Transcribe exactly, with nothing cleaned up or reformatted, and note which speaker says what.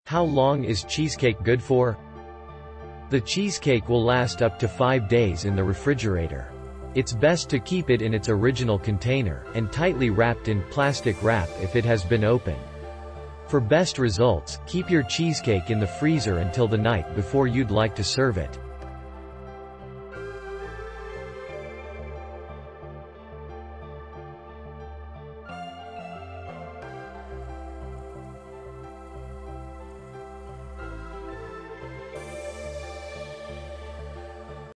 Speaker 1: How long is cheesecake good for? The cheesecake will last up to five days in the refrigerator. It's best to keep it in its original container, and tightly wrapped in plastic wrap if it has been opened. For best results, keep your cheesecake in the freezer until the night before you'd like to serve it.